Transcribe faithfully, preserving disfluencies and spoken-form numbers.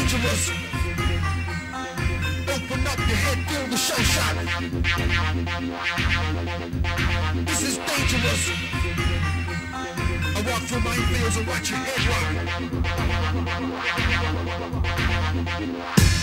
dangerous. Open up your head, feel the shell shock. This is dangerous. I walk through minefields and watch your head rock.